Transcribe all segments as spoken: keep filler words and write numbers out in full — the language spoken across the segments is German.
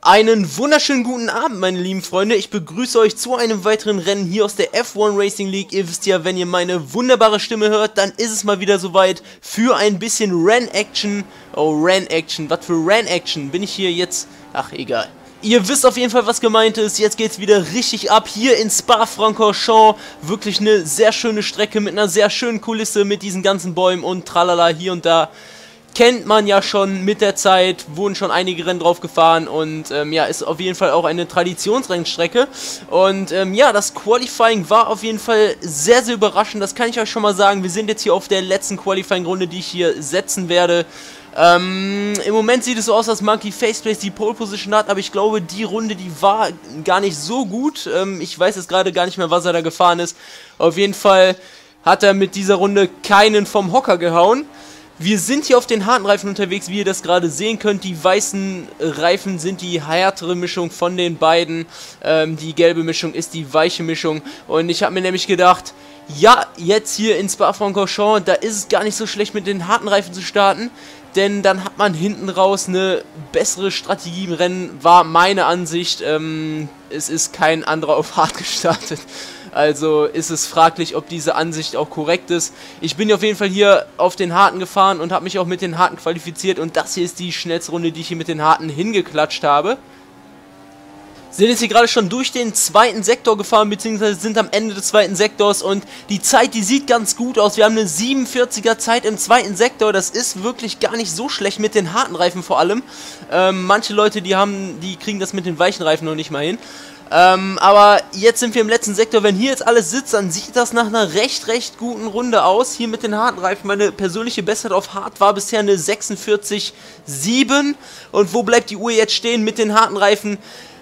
Einen wunderschönen guten Abend, meine lieben Freunde. Ich begrüße euch zu einem weiteren Rennen hier aus der F eins Racing League. Ihr wisst ja, wenn ihr meine wunderbare Stimme hört, dann ist es mal wieder soweit für ein bisschen Renn-Action. Oh, Renn-Action. Was für Renn-Action? Bin ich hier jetzt... Ach, egal. Ihr wisst auf jeden Fall, was gemeint ist. Jetzt geht's wieder richtig ab hier in Spa-Francorchamps. Wirklich eine sehr schöne Strecke mit einer sehr schönen Kulisse, mit diesen ganzen Bäumen und tralala hier und da. Kennt man ja schon mit der Zeit, wurden schon einige Rennen drauf gefahren und ähm, ja, ist auf jeden Fall auch eine Traditionsrennstrecke. Und ähm, ja, das Qualifying war auf jeden Fall sehr, sehr überraschend, das kann ich euch schon mal sagen. Wir sind jetzt hier auf der letzten Qualifying-Runde, die ich hier setzen werde. Ähm, im Moment sieht es so aus, dass Monkey Faceplace die Pole Position hat, aber ich glaube, die Runde, die war gar nicht so gut. Ähm, ich weiß jetzt gerade gar nicht mehr, was er da gefahren ist. Auf jeden Fall hat er mit dieser Runde keinen vom Hocker gehauen. Wir sind hier auf den harten Reifen unterwegs, wie ihr das gerade sehen könnt. Die weißen Reifen sind die härtere Mischung von den beiden. Ähm, die gelbe Mischung ist die weiche Mischung. Und ich habe mir nämlich gedacht, ja, jetzt hier in Spa-Francorchamps, da ist es gar nicht so schlecht mit den harten Reifen zu starten. Denn dann hat man hinten raus eine bessere Strategie im Rennen, war meine Ansicht. Ähm, es ist kein anderer auf hart gestartet. Also ist es fraglich, ob diese Ansicht auch korrekt ist. Ich bin auf jeden Fall hier auf den Harten gefahren und habe mich auch mit den Harten qualifiziert. Und das hier ist die schnellste Runde, die ich hier mit den Harten hingeklatscht habe. Sind jetzt hier gerade schon durch den zweiten Sektor gefahren, beziehungsweise sind am Ende des zweiten Sektors. Und die Zeit, die sieht ganz gut aus. Wir haben eine siebenundvierziger Zeit im zweiten Sektor. Das ist wirklich gar nicht so schlecht mit den harten Reifen vor allem. Ähm, manche Leute, die haben, die kriegen das mit den weichen Reifen noch nicht mal hin. Ähm, aber jetzt sind wir im letzten Sektor. Wenn hier jetzt alles sitzt, dann sieht das nach einer recht, recht guten Runde aus. Hier mit den harten Reifen. Meine persönliche Bestzeit auf hart war bisher eine sechsundvierzig Komma sieben. Und wo bleibt die Uhr jetzt stehen mit den harten Reifen?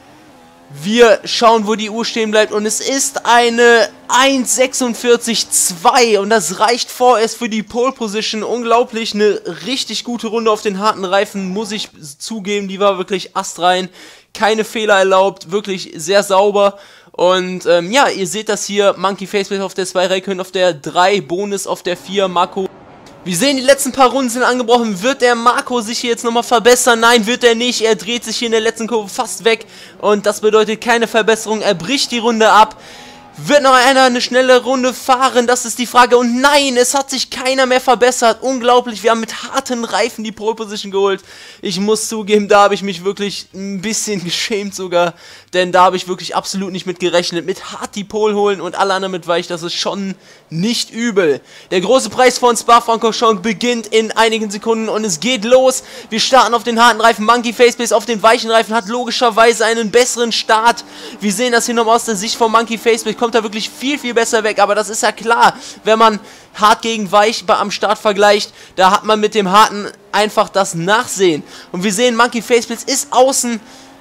Wir schauen, wo die Uhr stehen bleibt. Und es ist eine eins sechsundvierzig Komma zwei. Und das reicht vorerst für die Pole Position. Unglaublich, eine richtig gute Runde auf den harten Reifen, muss ich zugeben. Die war wirklich astrein. Keine Fehler erlaubt, wirklich sehr sauber. Und ähm, ja, ihr seht das hier, Monkey Faceplace auf der zwei, Raikön auf der drei, Bonus auf der vier, Marco. Wir sehen, die letzten paar Runden sind angebrochen. Wird der Marco sich hier jetzt nochmal verbessern? Nein, wird er nicht. Er dreht sich hier in der letzten Kurve fast weg. Und das bedeutet keine Verbesserung. Er bricht die Runde ab. Wird noch einer eine schnelle Runde fahren? Das ist die Frage. Und nein, es hat sich keiner mehr verbessert. Unglaublich, wir haben mit harten Reifen die Pole Position geholt. Ich muss zugeben, da habe ich mich wirklich ein bisschen geschämt sogar. Denn da habe ich wirklich absolut nicht mit gerechnet. Mit hart die Pole holen und alle anderen mit weich, das ist schon nicht übel. Der große Preis von Spa-Francorchamps beginnt in einigen Sekunden und es geht los. Wir starten auf den harten Reifen. Monkey Faceplace auf den weichen Reifen hat logischerweise einen besseren Start. Wir sehen das hier nochmal aus der Sicht von Monkey Faceplace. Kommt da wirklich viel, viel besser weg. Aber das ist ja klar, wenn man hart gegen weich am Start vergleicht, da hat man mit dem harten einfach das Nachsehen. Und wir sehen, Monkey Faceplace ist außen.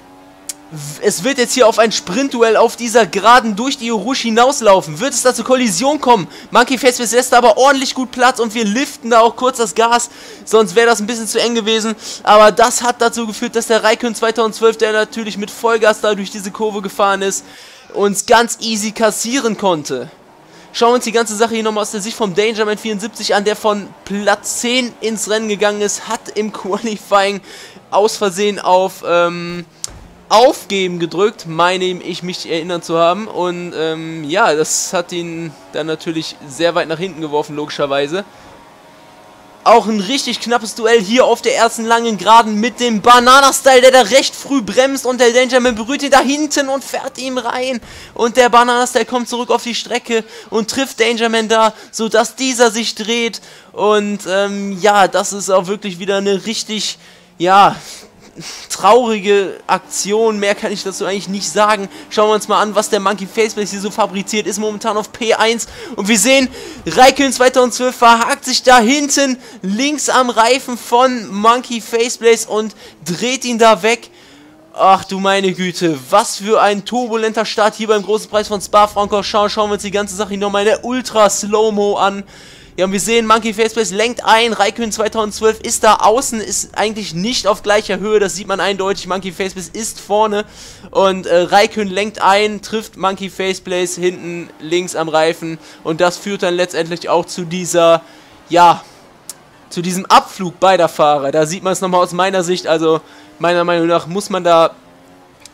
Es wird jetzt hier auf ein Sprintduell auf dieser Geraden durch die Urushi hinauslaufen. Wird es da zur Kollision kommen? Monkey Faceplace lässt da aber ordentlich gut Platz und wir liften da auch kurz das Gas. Sonst wäre das ein bisschen zu eng gewesen. Aber das hat dazu geführt, dass der Raikön zweitausendzwölf, der natürlich mit Vollgas da durch diese Kurve gefahren ist, uns ganz easy kassieren konnte. Schauen wir uns die ganze Sache hier nochmal aus der Sicht vom Dangerman vierundsiebzig an, der von Platz zehn ins Rennen gegangen ist, hat im Qualifying aus Versehen auf ähm, Aufgeben gedrückt, meine ich mich erinnern zu haben. Und ähm, ja, das hat ihn dann natürlich sehr weit nach hinten geworfen, logischerweise. Auch ein richtig knappes Duell hier auf der ersten langen Geraden mit dem Banana-Style, der da recht früh bremst und der Dangerman berührt ihn da hinten und fährt ihm rein. Und der Banana-Style kommt zurück auf die Strecke und trifft Dangerman da, sodass dieser sich dreht. Und ähm, ja, das ist auch wirklich wieder eine richtig, ja, traurige Aktion, mehr kann ich dazu eigentlich nicht sagen. Schauen wir uns mal an, was der Monkey Faceplace hier so fabriziert, ist momentan auf P eins und wir sehen, Raikön zweitausendzwölf verhakt sich da hinten links am Reifen von Monkey Faceplace und dreht ihn da weg. Ach du meine Güte, was für ein turbulenter Start hier beim großen Preis von Spa-Francorchamps. Schauen wir uns die ganze Sache hier nochmal in der Ultra Slow-Mo an. Ja, und wir sehen, Monkey Faceplace lenkt ein, Raikön zweitausendzwölf ist da außen, ist eigentlich nicht auf gleicher Höhe, das sieht man eindeutig, Monkey Faceplace ist vorne und äh, Raikön lenkt ein, trifft Monkey Faceplace hinten links am Reifen und das führt dann letztendlich auch zu dieser, ja, zu diesem Abflug beider Fahrer. Da sieht man es nochmal aus meiner Sicht, also meiner Meinung nach muss man da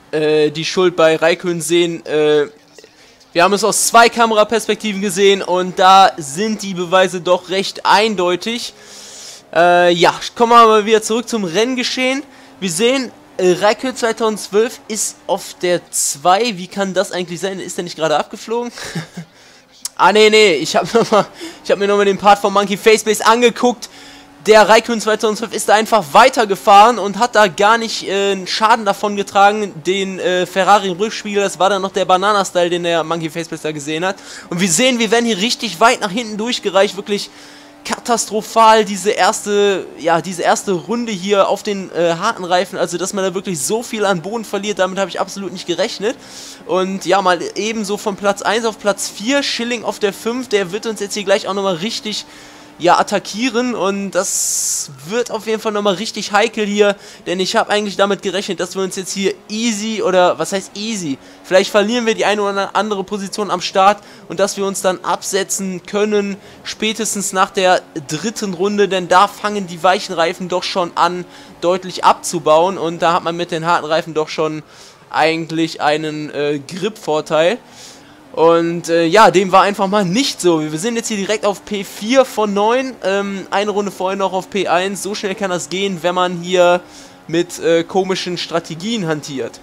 äh, die Schuld bei Raikön sehen. Äh, wir haben es aus zwei Kameraperspektiven gesehen und da sind die Beweise doch recht eindeutig. Äh, ja, kommen wir mal wieder zurück zum Renngeschehen. Wir sehen, äh, Raikön zweitausendzwölf ist auf der zwei. Wie kann das eigentlich sein? Ist der nicht gerade abgeflogen? Ah, nee, nee, ich habe hab mir nochmal den Part von Monkey Facebase angeguckt. Der Raikön zweitausendzwölf ist da einfach weitergefahren und hat da gar nicht äh, einen Schaden davon getragen, den äh, Ferrari im Rückspiegel. Das war dann noch der Banana-Style, den der Monkey Facebase da gesehen hat. Und wir sehen, wir werden hier richtig weit nach hinten durchgereicht, wirklich katastrophal, diese erste, ja, diese erste Runde hier auf den äh, harten Reifen, also dass man da wirklich so viel an Boden verliert, damit habe ich absolut nicht gerechnet. Und ja, mal ebenso von Platz eins auf Platz vier, Schilling auf der fünf, der wird uns jetzt hier gleich auch nochmal richtig, ja, attackieren und das wird auf jeden Fall nochmal richtig heikel hier, denn ich habe eigentlich damit gerechnet, dass wir uns jetzt hier easy, oder was heißt easy, vielleicht verlieren wir die eine oder andere Position am Start und dass wir uns dann absetzen können, spätestens nach der dritten Runde, denn da fangen die weichen Reifen doch schon an, deutlich abzubauen und da hat man mit den harten Reifen doch schon eigentlich einen äh, Grip-Vorteil. Und äh, ja, dem war einfach mal nicht so. Wir sind jetzt hier direkt auf P vier von neun, ähm, eine Runde vorher noch auf P eins. So schnell kann das gehen, wenn man hier mit äh, komischen Strategien hantiert.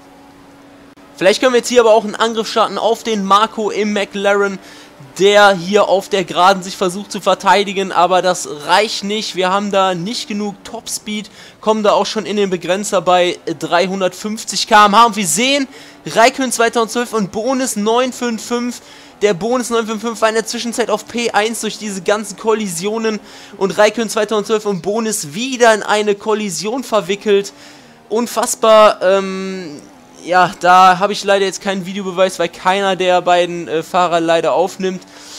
Vielleicht können wir jetzt hier aber auch einen Angriff starten auf den Marco im McLaren, der hier auf der Geraden sich versucht zu verteidigen, aber das reicht nicht. Wir haben da nicht genug Topspeed, kommen da auch schon in den Begrenzer bei dreihundertfünfzig Kilometer pro Stunde. Und wir sehen, Raikön zweitausendzwölf und Bonus neunhundertfünfundfünfzig. Der Bonus neunhundertfünfundfünfzig war in der Zwischenzeit auf P eins durch diese ganzen Kollisionen und Raikön zweitausendzwölf und Bonus wieder in eine Kollision verwickelt. Unfassbar, ähm... ja, da habe ich leider jetzt keinen Videobeweis, weil keiner der beiden äh, Fahrer leider aufnimmt.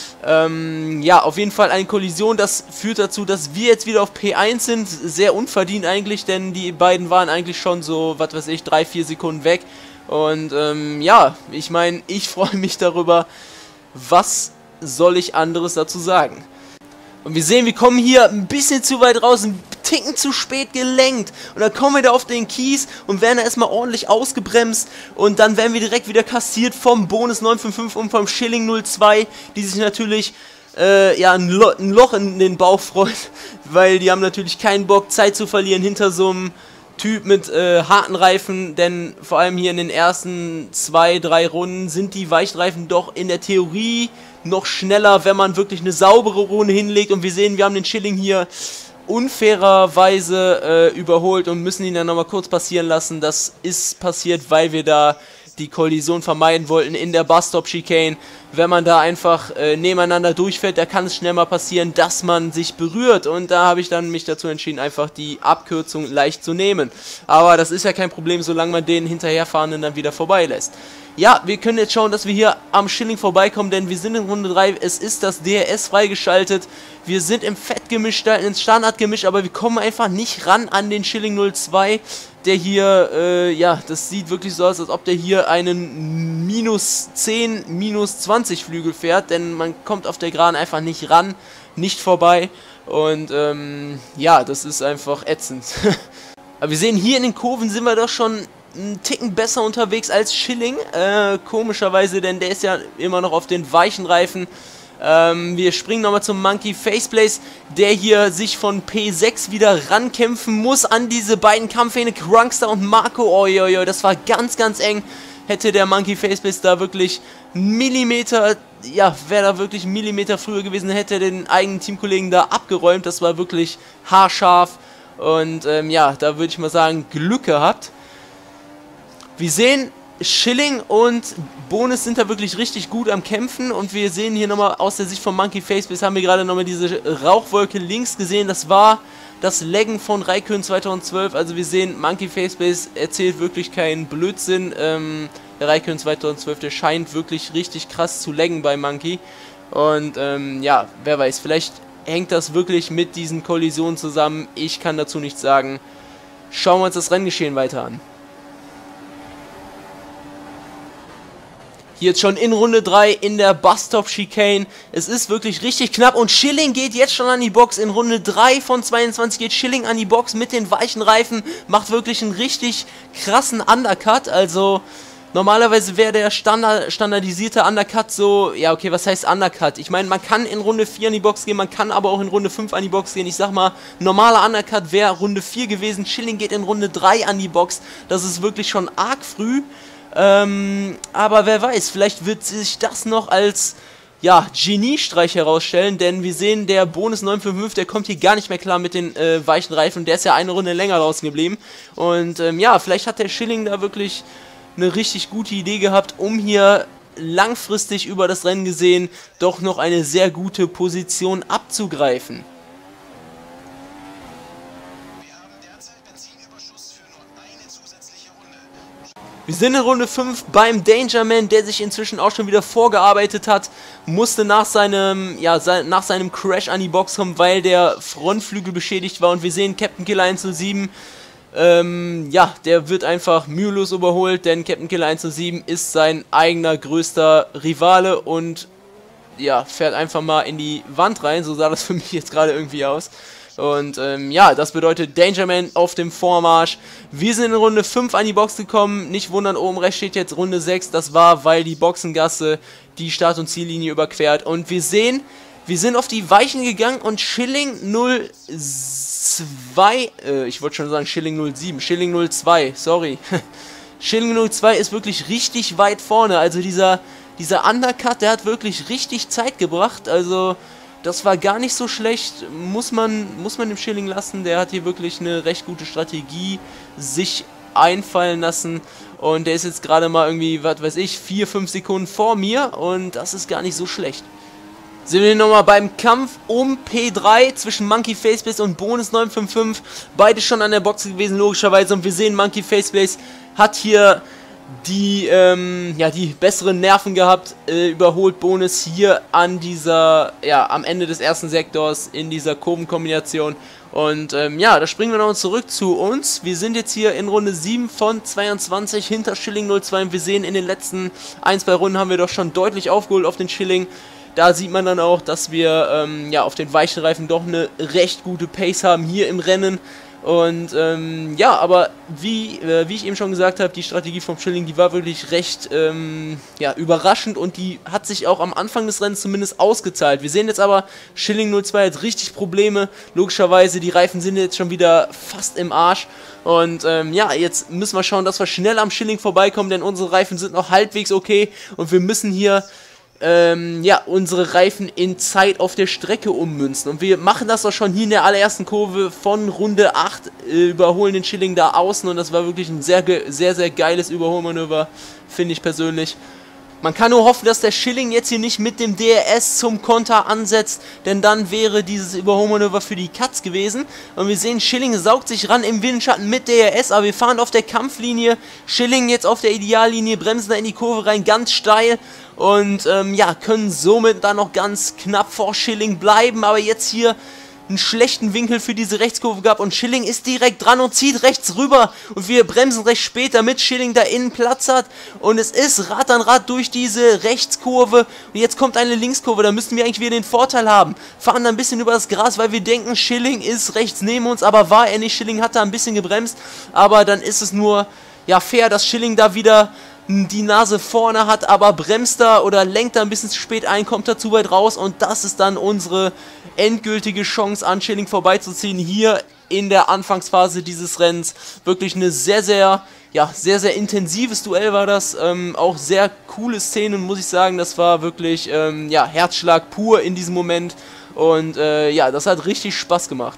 Ähm, ja, auf jeden Fall eine Kollision, das führt dazu, dass wir jetzt wieder auf P eins sind. Sehr unverdient eigentlich, denn die beiden waren eigentlich schon so, was weiß ich, drei, vier Sekunden weg. Und ähm, ja, ich meine, ich freue mich darüber. Was soll ich anderes dazu sagen? Und wir sehen, wir kommen hier ein bisschen zu weit raus, ein Ticken zu spät gelenkt. Und dann kommen wir da auf den Kies und werden da erstmal ordentlich ausgebremst. Und dann werden wir direkt wieder kassiert vom Bonus neunhundertfünfundfünfzig und vom Schilling null zwei, die sich natürlich äh, ja, ein, Lo ein Loch in den Bauch freut, weil die haben natürlich keinen Bock, Zeit zu verlieren hinter so einem Typ mit äh, harten Reifen, denn vor allem hier in den ersten zwei, drei Runden sind die Weichreifen doch in der Theorie noch schneller, wenn man wirklich eine saubere Runde hinlegt. Und wir sehen, wir haben den Schilling hier unfairerweise äh, überholt und müssen ihn dann nochmal kurz passieren lassen. Das ist passiert, weil wir da die Kollision vermeiden wollten in der Bus-Stop-Chicane. Wenn man da einfach äh, nebeneinander durchfährt, da kann es schnell mal passieren, dass man sich berührt. Und da habe ich dann mich dazu entschieden, einfach die Abkürzung leicht zu nehmen. Aber das ist ja kein Problem, solange man den Hinterherfahrenden dann wieder vorbeilässt. Ja, wir können jetzt schauen, dass wir hier am Schilling vorbeikommen, denn wir sind in Runde drei, es ist das D R S freigeschaltet. Wir sind im Fettgemisch, ins Standardgemisch, aber wir kommen einfach nicht ran an den Schilling null zwei, der hier, äh, ja, das sieht wirklich so aus, als ob der hier einen minus zehn, minus zwanzig Flügel fährt, denn man kommt auf der Geraden einfach nicht ran, nicht vorbei und, ähm, ja, das ist einfach ätzend. Aber wir sehen, hier in den Kurven sind wir doch schon einen Ticken besser unterwegs als Schilling, äh, komischerweise, denn der ist ja immer noch auf den weichen Reifen. Ähm, wir springen nochmal zum Monkey Facebase, der hier sich von P sechs wieder rankämpfen muss an diese beiden Kampfhähne, Crunkster und Marco. Oioio, das war ganz, ganz eng. Hätte der Monkey Facebase da wirklich Millimeter, ja, wäre da wirklich Millimeter früher gewesen, hätte er den eigenen Teamkollegen da abgeräumt. Das war wirklich haarscharf und ähm, ja, da würde ich mal sagen, Glück gehabt. Wir sehen, Schilling und Bonus sind da wirklich richtig gut am Kämpfen und wir sehen hier nochmal aus der Sicht von Monkey Facebase, haben wir gerade nochmal diese Rauchwolke links gesehen, das war das Laggen von Raikön zweitausendzwölf, also wir sehen, Monkey Facebase erzählt wirklich keinen Blödsinn, ähm, der Raikön zweitausendzwölf, der scheint wirklich richtig krass zu laggen bei Monkey und ähm, ja, wer weiß, vielleicht hängt das wirklich mit diesen Kollisionen zusammen, ich kann dazu nichts sagen. Schauen wir uns das Renngeschehen weiter an. Hier jetzt schon in Runde drei in der Bus-Stop Chicane. Es ist wirklich richtig knapp und Schilling geht jetzt schon an die Box. In Runde drei von zweiundzwanzig geht Schilling an die Box mit den weichen Reifen. Macht wirklich einen richtig krassen Undercut. Also normalerweise wäre der Standard, standardisierte Undercut so, ja okay, was heißt Undercut? Ich meine, man kann in Runde vier an die Box gehen, man kann aber auch in Runde fünf an die Box gehen. Ich sag mal, normaler Undercut wäre Runde vier gewesen. Schilling geht in Runde drei an die Box. Das ist wirklich schon arg früh. Ähm, aber wer weiß, vielleicht wird sich das noch als, ja, Geniestreich herausstellen, denn wir sehen, der Bonus neun fünf fünf, der kommt hier gar nicht mehr klar mit den äh, weichen Reifen, der ist ja eine Runde länger draußen geblieben. Und ähm, ja, vielleicht hat der Schilling da wirklich eine richtig gute Idee gehabt, um hier langfristig über das Rennen gesehen doch noch eine sehr gute Position abzugreifen. Wir sind in Runde fünf beim Dangerman, der sich inzwischen auch schon wieder vorgearbeitet hat, musste nach seinem, ja, se nach seinem Crash an die Box kommen, weil der Frontflügel beschädigt war und wir sehen Captain Killer eins null sieben, ähm, ja, der wird einfach mühelos überholt, denn Captain Killer eins null sieben ist sein eigener größter Rivale und ja, fährt einfach mal in die Wand rein, so sah das für mich jetzt gerade irgendwie aus. Und ähm, ja, das bedeutet Dangerman auf dem Vormarsch. Wir sind in Runde fünf an die Box gekommen. Nicht wundern, oben rechts steht jetzt Runde sechs. Das war, weil die Boxengasse die Start- und Ziellinie überquert. Und wir sehen, wir sind auf die Weichen gegangen und Schilling null zwei, äh, ich wollte schon sagen Schilling null sieben, Schilling null zwei, sorry. Schilling null zwei ist wirklich richtig weit vorne. Also dieser, dieser Undercut, der hat wirklich richtig Zeit gebracht. Also das war gar nicht so schlecht, muss man, muss man dem Schilling lassen. Der hat hier wirklich eine recht gute Strategie sich einfallen lassen. Und der ist jetzt gerade mal irgendwie, was weiß ich, vier, fünf Sekunden vor mir. Und das ist gar nicht so schlecht. Sind wir nochmal beim Kampf um P drei zwischen Monkey Faceplace und Bonus neun fünf fünf. Beide schon an der Box gewesen, logischerweise. Und wir sehen, Monkey Faceplace hat hier die, ähm, ja, die besseren Nerven gehabt, äh, überholt Bonus hier an dieser, ja, am Ende des ersten Sektors in dieser Kurvenkombination. Und ähm, ja, da springen wir noch zurück zu uns. Wir sind jetzt hier in Runde sieben von zweiundzwanzig hinter Schilling null zwei und wir sehen, in den letzten ein, zwei Runden haben wir doch schon deutlich aufgeholt auf den Schilling. Da sieht man dann auch, dass wir ähm, ja, auf den weichen Reifen doch eine recht gute Pace haben hier im Rennen. Und ähm, ja, aber wie, äh, wie ich eben schon gesagt habe, die Strategie vom Schilling, die war wirklich recht ähm, ja, überraschend und die hat sich auch am Anfang des Rennens zumindest ausgezahlt. Wir sehen jetzt aber, Schilling null zwei hat richtig Probleme, logischerweise, die Reifen sind jetzt schon wieder fast im Arsch. Und ähm, ja, jetzt müssen wir schauen, dass wir schnell am Schilling vorbeikommen, denn unsere Reifen sind noch halbwegs okay und wir müssen hier Ähm, ja, unsere Reifen in Zeit auf der Strecke ummünzen. Und wir machen das auch schon hier in der allerersten Kurve von Runde acht, äh, überholen den Schilling da außen und das war wirklich ein sehr, sehr, sehr geiles Überholmanöver, finde ich persönlich. Man kann nur hoffen, dass der Schilling jetzt hier nicht mit dem D R S zum Konter ansetzt, denn dann wäre dieses Überholmanöver für die Katz gewesen. Und wir sehen, Schilling saugt sich ran im Windschatten mit D R S, aber wir fahren auf der Kampflinie. Schilling jetzt auf der Ideallinie, bremsen da in die Kurve rein, ganz steil. Und ähm, ja, können somit dann noch ganz knapp vor Schilling bleiben, aber jetzt hier einen schlechten Winkel für diese Rechtskurve gab und Schilling ist direkt dran und zieht rechts rüber und wir bremsen recht spät, damit Schilling da innen Platz hat und es ist Rad an Rad durch diese Rechtskurve und jetzt kommt eine Linkskurve, da müssten wir eigentlich wieder den Vorteil haben, fahren da ein bisschen über das Gras, weil wir denken, Schilling ist rechts neben uns, aber war er nicht, Schilling hat da ein bisschen gebremst, aber dann ist es nur, ja, fair, dass Schilling da wieder die Nase vorne hat, aber bremst da oder lenkt da ein bisschen zu spät ein, kommt da zu weit raus und das ist dann unsere endgültige Chance an Schilling vorbeizuziehen hier in der Anfangsphase dieses Rennens. Wirklich eine sehr, sehr, ja, sehr, sehr intensives Duell war das, ähm, auch sehr coole Szenen, muss ich sagen, das war wirklich, ähm, ja, Herzschlag pur in diesem Moment und äh, ja, das hat richtig Spaß gemacht.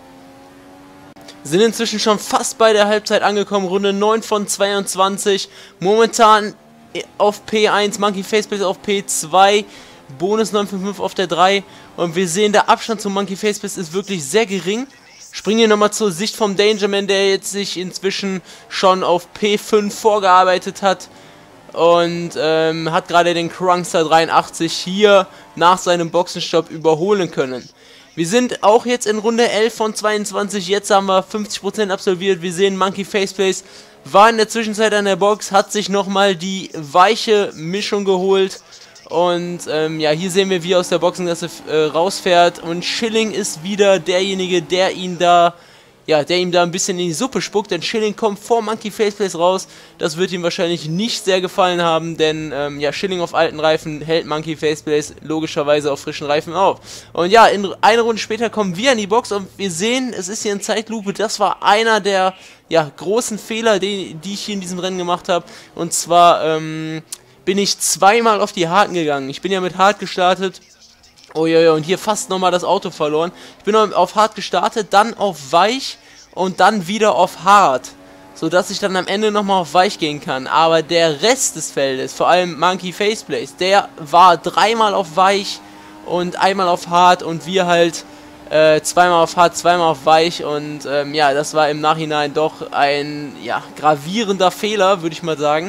Sind inzwischen schon fast bei der Halbzeit angekommen, Runde neun von zweiundzwanzig, momentan auf P eins, Monkey Faceplace auf P zwei, Bonus neun fünf fünf auf der drei und wir sehen, der Abstand zum Monkey Faceplace ist wirklich sehr gering. Springen wir nochmal zur Sicht vom Dangerman, der jetzt sich inzwischen schon auf P fünf vorgearbeitet hat und ähm, hat gerade den Crunkster dreiundachtzig hier nach seinem Boxenstopp überholen können. Wir sind auch jetzt in Runde elf von zweiundzwanzig, jetzt haben wir fünfzig Prozent absolviert. Wir sehen, Monkey Faceplace war in der Zwischenzeit an der Box, hat sich nochmal die weiche Mischung geholt. Und ähm, ja, hier sehen wir, wie er aus der Boxengasse äh, rausfährt. Und Schilling ist wieder derjenige, der ihn da, ja, der ihm da ein bisschen in die Suppe spuckt. Denn Schilling kommt vor Monkey Faceplace raus. Das wird ihm wahrscheinlich nicht sehr gefallen haben, denn ähm, ja, Schilling auf alten Reifen hält Monkey Faceplace logischerweise auf frischen Reifen auf. Und ja, in eine Runde später kommen wir in die Box und wir sehen, es ist hier in Zeitlupe. Das war einer der ja, großen Fehler, die, die ich hier in diesem Rennen gemacht habe. Und zwar ähm, bin ich zweimal auf die Harten gegangen. Ich bin ja mit Hart gestartet. Oh ja, ja, und hier fast nochmal das Auto verloren. Ich bin auf Hart gestartet, dann auf Weich und dann wieder auf Hart. Sodass ich dann am Ende nochmal auf Weich gehen kann. Aber der Rest des Feldes, vor allem Monkey Faceplace, der war dreimal auf Weich und einmal auf Hart und wir halt äh, zweimal auf Hart, zweimal auf Weich. Und ähm, ja, das war im Nachhinein doch ein ja, gravierender Fehler, würde ich mal sagen.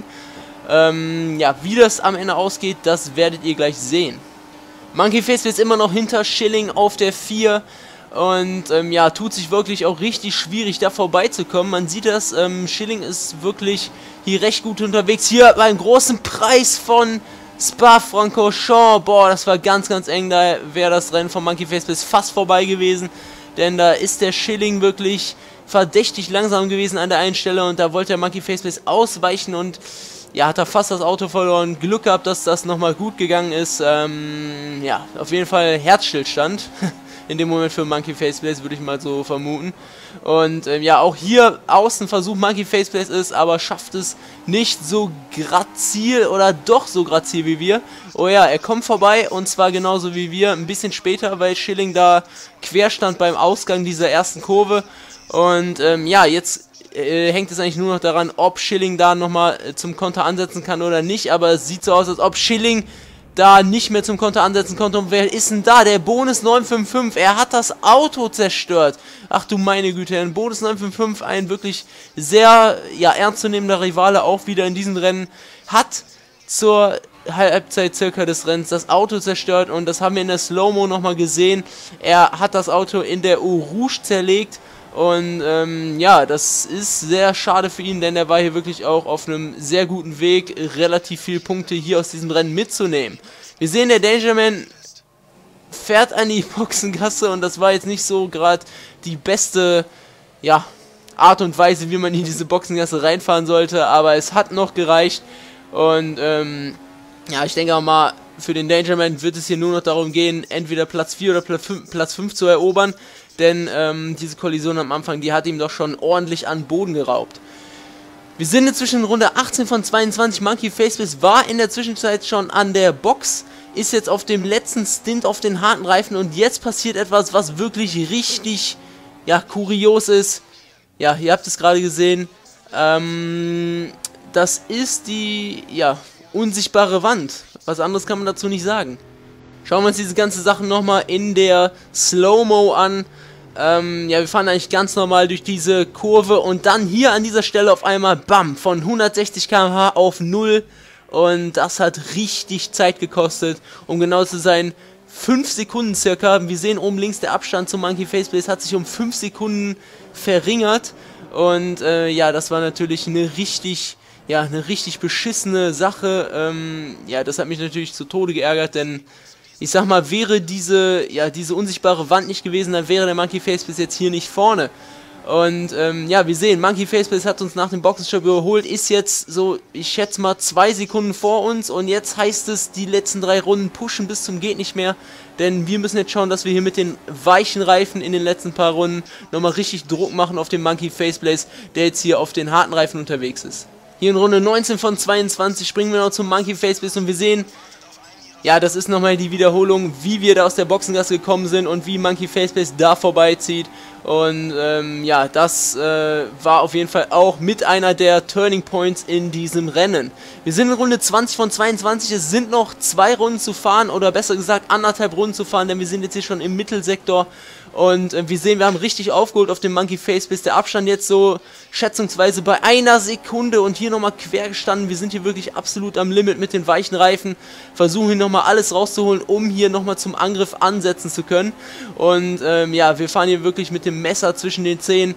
Ähm, ja, wie das am Ende ausgeht, das werdet ihr gleich sehen. Monkey Faceplace ist immer noch hinter Schilling auf der vier und ähm, ja, tut sich wirklich auch richtig schwierig, da vorbeizukommen. Man sieht das, ähm, Schilling ist wirklich hier recht gut unterwegs. Hier beim großen Preis von Spa-Francorchamps, boah, das war ganz, ganz eng, da wäre das Rennen von Monkey Faceplace fast vorbei gewesen, denn da ist der Schilling wirklich verdächtig langsam gewesen an der einen Stelle und da wollte der Monkey Faceplace ausweichen und ja, hat er fast das Auto verloren. Glück gehabt, dass das nochmal gut gegangen ist. Ähm, ja, auf jeden Fall Herzstillstand. In dem Moment für Monkey Faceplace, würde ich mal so vermuten. Und ähm, ja, auch hier außen versucht Monkey Faceplace ist, aber schafft es nicht so grazil oder doch so grazil wie wir. Oh ja, er kommt vorbei und zwar genauso wie wir. Ein bisschen später, weil Schilling da quer stand beim Ausgang dieser ersten Kurve. Und ähm, ja, jetzt Äh, hängt es eigentlich nur noch daran, ob Schilling da nochmal äh, zum Konter ansetzen kann oder nicht, aber es sieht so aus, als ob Schilling da nicht mehr zum Konter ansetzen konnte. Und wer ist denn da? Der Bonus neun fünf fünf, er hat das Auto zerstört. Ach du meine Güte, ein Bonus neun fünf fünf, ein wirklich sehr ja, ernstzunehmender Rivale, auch wieder in diesem Rennen, hat zur Halbzeit circa des Rennens das Auto zerstört und das haben wir in der Slow-Mo nochmal gesehen. Er hat das Auto in der Eau Rouge zerlegt. Und ähm, ja, das ist sehr schade für ihn, denn er war hier wirklich auch auf einem sehr guten Weg, relativ viele Punkte hier aus diesem Rennen mitzunehmen. Wir sehen, der Dangerman fährt an die Boxengasse und das war jetzt nicht so gerade die beste ja, Art und Weise, wie man in diese Boxengasse reinfahren sollte, aber es hat noch gereicht. Und ähm, ja, ich denke auch mal, für den Dangerman wird es hier nur noch darum gehen, entweder Platz vier oder Platz fünf zu erobern. Denn ähm, diese Kollision am Anfang, die hat ihm doch schon ordentlich an Boden geraubt. Wir sind inzwischen in Runde achtzehn von zweiundzwanzig. Monkey Faceplace war in der Zwischenzeit schon an der Box, ist jetzt auf dem letzten Stint auf den harten Reifen und jetzt passiert etwas, was wirklich richtig, ja, kurios ist. Ja, ihr habt es gerade gesehen. Ähm, das ist die, ja, unsichtbare Wand. Was anderes kann man dazu nicht sagen. Schauen wir uns diese ganze Sache nochmal in der Slow-Mo an. Ähm, ja, wir fahren eigentlich ganz normal durch diese Kurve und dann hier an dieser Stelle auf einmal, bam, von hundertsechzig Kilometer pro Stunde auf null. Und das hat richtig Zeit gekostet, um genau zu sein, fünf Sekunden circa. Wir sehen oben links, der Abstand zum Monkey Faceplace hat sich um fünf Sekunden verringert. Und äh, ja, das war natürlich eine richtig... Ja, eine richtig beschissene Sache. Ähm, ja, das hat mich natürlich zu Tode geärgert, denn ich sag mal, wäre diese, ja, diese unsichtbare Wand nicht gewesen, dann wäre der Monkey Faceplace jetzt hier nicht vorne. Und ähm, ja, wir sehen, Monkey Faceplace hat uns nach dem Boxenstopp überholt, ist jetzt so, ich schätze mal, zwei Sekunden vor uns und jetzt heißt es, die letzten drei Runden pushen bis zum geht nicht mehr, denn wir müssen jetzt schauen, dass wir hier mit den weichen Reifen in den letzten paar Runden nochmal richtig Druck machen auf den Monkey Faceplace, der jetzt hier auf den harten Reifen unterwegs ist. Hier in Runde neunzehn von zweiundzwanzig springen wir noch zum Monkey Faceplace und wir sehen, ja, das ist nochmal die Wiederholung, wie wir da aus der Boxengasse gekommen sind und wie Monkey Faceplace da vorbeizieht. Und ähm, ja, das äh, war auf jeden Fall auch mit einer der Turning Points in diesem Rennen. Wir sind in Runde zwanzig von zweiundzwanzig, es sind noch zwei Runden zu fahren oder besser gesagt anderthalb Runden zu fahren, denn wir sind jetzt hier schon im Mittelsektor. Und äh, wir sehen, wir haben richtig aufgeholt auf dem Monkey Face, bis der Abstand jetzt so schätzungsweise bei einer Sekunde und hier nochmal quer gestanden. Wir sind hier wirklich absolut am Limit mit den weichen Reifen. Versuchen hier nochmal alles rauszuholen, um hier nochmal zum Angriff ansetzen zu können. Und ähm, ja, wir fahren hier wirklich mit dem Messer zwischen den Zähnen.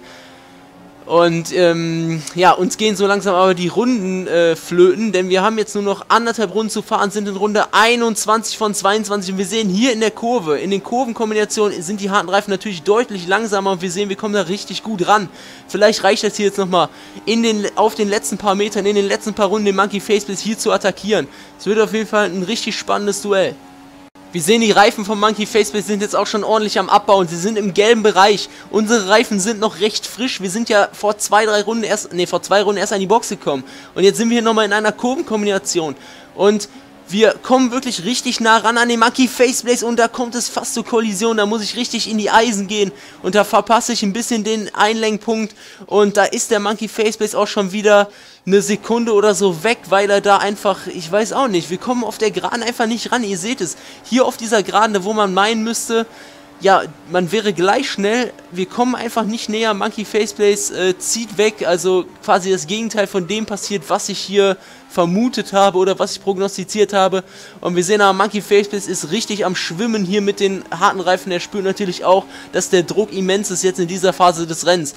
Und ähm, ja, uns gehen so langsam aber die Runden äh, flöten, denn wir haben jetzt nur noch anderthalb Runden zu fahren, sind in Runde einundzwanzig von zweiundzwanzig und wir sehen hier in der Kurve, in den Kurvenkombinationen sind die harten Reifen natürlich deutlich langsamer und wir sehen, wir kommen da richtig gut ran. Vielleicht reicht das hier jetzt nochmal in den, auf den letzten paar Metern, in den letzten paar Runden den Monkey Faceplace hier zu attackieren. Es wird auf jeden Fall ein richtig spannendes Duell. Wir sehen, die Reifen vom Monkey Faceplace sind jetzt auch schon ordentlich am Abbau und sie sind im gelben Bereich. Unsere Reifen sind noch recht frisch. Wir sind ja vor zwei, drei Runden erst, nee, vor zwei Runden erst an die Box gekommen. Und jetzt sind wir hier nochmal in einer Kurvenkombination. Und wir kommen wirklich richtig nah ran an den Monkey Faceplace und da kommt es fast zur Kollision. Da muss ich richtig in die Eisen gehen und da verpasse ich ein bisschen den Einlenkpunkt. Und da ist der Monkey Faceplace auch schon wieder eine Sekunde oder so weg, weil er da einfach, ich weiß auch nicht, wir kommen auf der Geraden einfach nicht ran. Ihr seht es, hier auf dieser Geraden, wo man meinen müsste, ja, man wäre gleich schnell, wir kommen einfach nicht näher, Monkey Faceplace äh, zieht weg, also quasi das Gegenteil von dem passiert, was ich hier vermutet habe oder was ich prognostiziert habe. Und wir sehen aber, Monkey Faceplace ist richtig am Schwimmen hier mit den harten Reifen, er spürt natürlich auch, dass der Druck immens ist jetzt in dieser Phase des Rennens.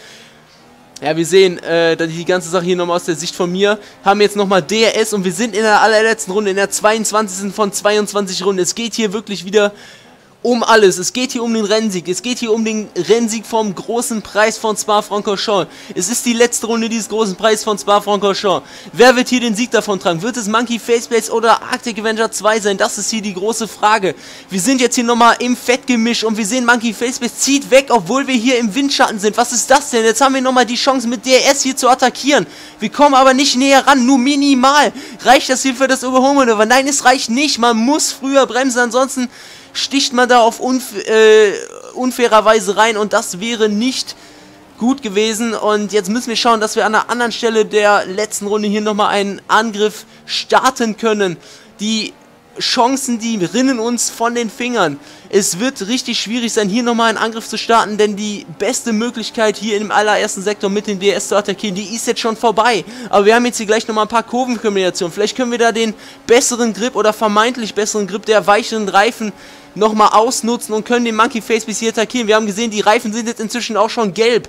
Ja, wir sehen äh, die ganze Sache hier nochmal aus der Sicht von mir, haben jetzt nochmal D R S und wir sind in der allerletzten Runde, in der zweiundzwanzigsten von zweiundzwanzig Runden. Es geht hier wirklich wieder um alles. Es geht hier um den Rennsieg. Es geht hier um den Rennsieg vom großen Preis von Spa-Francorchamps. Es ist die letzte Runde dieses großen Preises von Spa-Francorchamps. Wer wird hier den Sieg davon tragen? Wird es Monkey Faceplace oder Arctic Avenger zwei sein? Das ist hier die große Frage. Wir sind jetzt hier nochmal im Fettgemisch und wir sehen, Monkey Faceplace zieht weg, obwohl wir hier im Windschatten sind. Was ist das denn? Jetzt haben wir nochmal die Chance, mit D R S hier zu attackieren. Wir kommen aber nicht näher ran, nur minimal. Reicht das hier für das Überholmanöver? Nein, es reicht nicht. Man muss früher bremsen, ansonsten sticht man da auf unf äh, unfairer Weise rein und das wäre nicht gut gewesen. Und jetzt müssen wir schauen, dass wir an einer anderen Stelle der letzten Runde hier nochmal einen Angriff starten können. Die Chancen, die rinnen uns von den Fingern. Es wird richtig schwierig sein, hier nochmal einen Angriff zu starten, denn die beste Möglichkeit hier im allerersten Sektor mit dem D R S zu attackieren, die ist jetzt schon vorbei. Aber wir haben jetzt hier gleich nochmal ein paar Kurvenkombinationen. Vielleicht können wir da den besseren Grip oder vermeintlich besseren Grip der weicheren Reifen nochmal ausnutzen und können den Monkey Faceplace hier attackieren. Wir haben gesehen, die Reifen sind jetzt inzwischen auch schon gelb.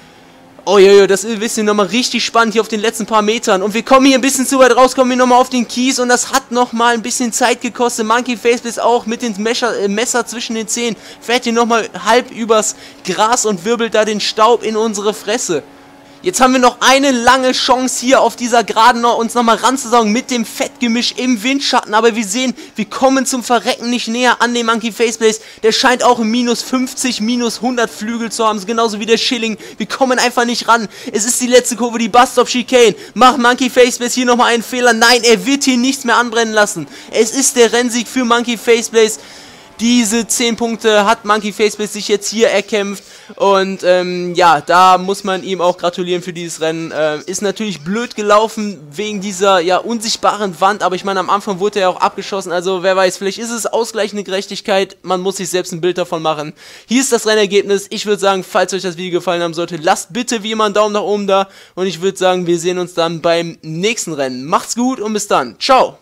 Oh ja, ja, das ist hier nochmal richtig spannend hier auf den letzten paar Metern. Und wir kommen hier ein bisschen zu weit raus, kommen hier nochmal auf den Kies und das hat nochmal ein bisschen Zeit gekostet. Monkey Faceplace auch mit dem Messer, äh, Messer zwischen den Zähnen fährt hier nochmal halb übers Gras und wirbelt da den Staub in unsere Fresse. Jetzt haben wir noch eine lange Chance hier auf dieser Geraden noch, uns nochmal ranzusaugen mit dem Fettgemisch im Windschatten. Aber wir sehen, wir kommen zum Verrecken nicht näher an den Monkey Faceplace. Der scheint auch minus fünfzig, minus hundert Flügel zu haben, genauso wie der Schilling. Wir kommen einfach nicht ran. Es ist die letzte Kurve, die Bus-Stop Chicane. Macht Monkey Faceplace hier nochmal einen Fehler? Nein, er wird hier nichts mehr anbrennen lassen. Es ist der Rennsieg für Monkey Faceplace. Diese zehn Punkte hat Monkey Faceplace sich jetzt hier erkämpft und ähm, ja, da muss man ihm auch gratulieren für dieses Rennen. Äh, ist natürlich blöd gelaufen wegen dieser ja unsichtbaren Wand, aber ich meine, am Anfang wurde er auch abgeschossen, also wer weiß, vielleicht ist es ausgleichende Gerechtigkeit, man muss sich selbst ein Bild davon machen. Hier ist das Rennergebnis. Ich würde sagen, falls euch das Video gefallen haben sollte, lasst bitte wie immer einen Daumen nach oben da und ich würde sagen, wir sehen uns dann beim nächsten Rennen. Macht's gut und bis dann. Ciao!